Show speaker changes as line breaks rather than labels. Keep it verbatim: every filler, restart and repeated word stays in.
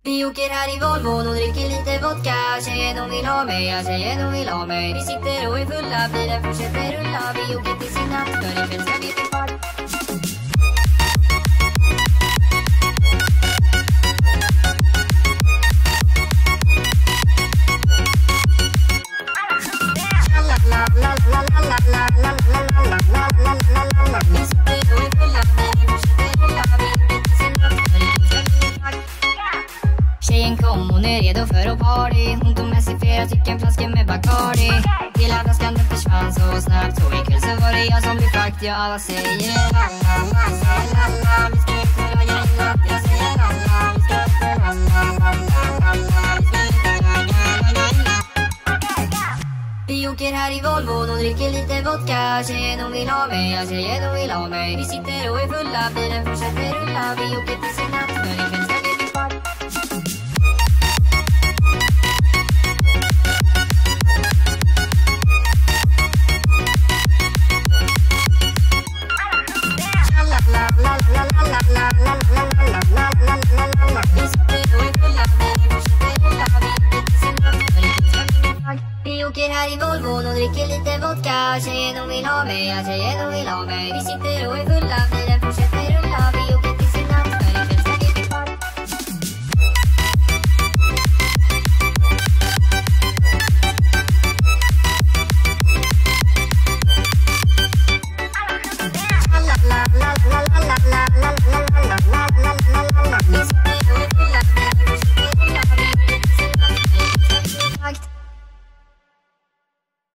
Vi åker här i Volvon och dricker lite vodka. Tjejen hon vill ha mig, ja tjejen hon vill ha mig. Vi sitter och är fulla, bilen fortsätter rulla. Vi åker till sin natt, för ikväll ska vi till park. Tjejen kom, hon är redo för att party. Hon tog med sig flera stycken flaskor med Bacardi. Hela flaskan den försvann så snabbt. Så ikväll så var det jag som blev fakt. Ja, alla säger lalla, säger lalla. Vi ska ut och göra en natt. Jag säger lalla, vi ska ut och lalla, lalla, lalla. Vi ska ut och göra lalla. Vi åker här i Volvon och dricker lite vodka. Tjejen hon vill ha mig, ja tjejen hon vill ha mig. Vi sitter och är fulla, bilen fortsätter rulla. Vi åker till sin natt, för ikväll ska vi till park. Vi åker här i Volvon och dricker lite vodka. Tjejen hon vill ha mig, ja tjejen hon vill ha mig. Vi sitter och är fulla.